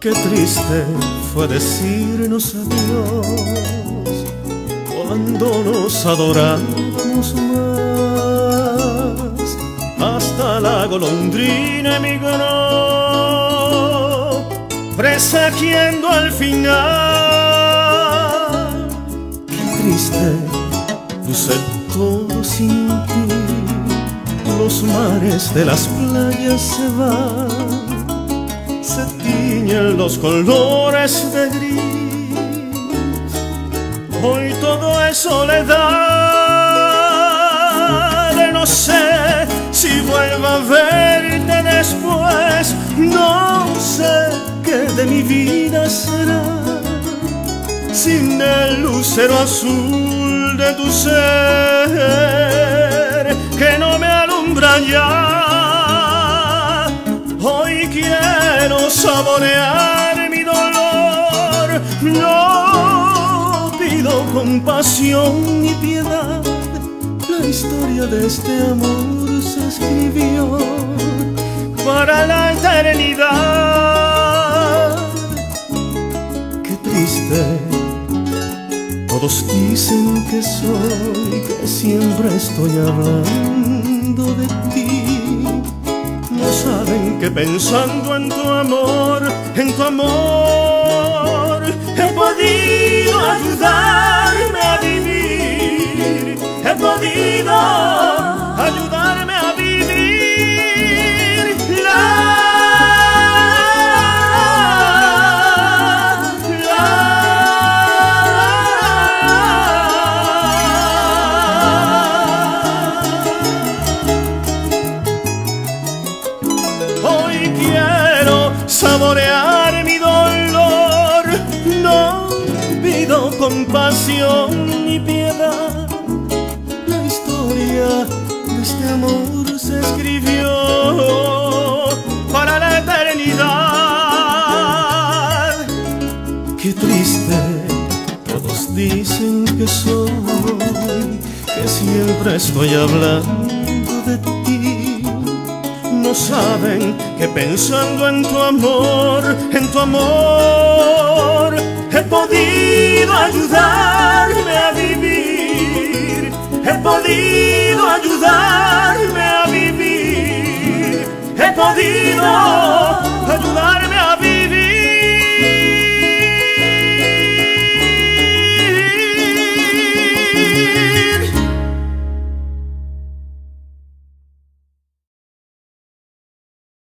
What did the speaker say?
Qué triste fue decirnos adiós cuando nos adorábamos más. Hasta la golondrina emigró, presagiando al final. Qué triste luce todo sin ti, los mares de las playas se van, se tiñen los colores de gris. Hoy todo es soledad, no sé si vuelvo a verte después, no sé qué de mi vida será sin el lucero azul de tu ser que no me alumbra ya. Hoy quiero saborear mi dolor, no pido compasión ni piedad. La historia de este amor se escribió para la eternidad. Qué triste, todos dicen que soy, que siempre estoy hablando de ti. No saben que pensando en tu amor, he podido ayudarme a vivir, he podido ayudarme a vivir. Hoy quiero saborear mi dolor, no pido compasión ni piedad. La historia de este amor se escribió para la eternidad. Qué triste, todos dicen que soy, que siempre estoy hablando de ti. No saben que pensando en tu amor, he podido ayudarme a vivir, he podido ayudarme a vivir, he podido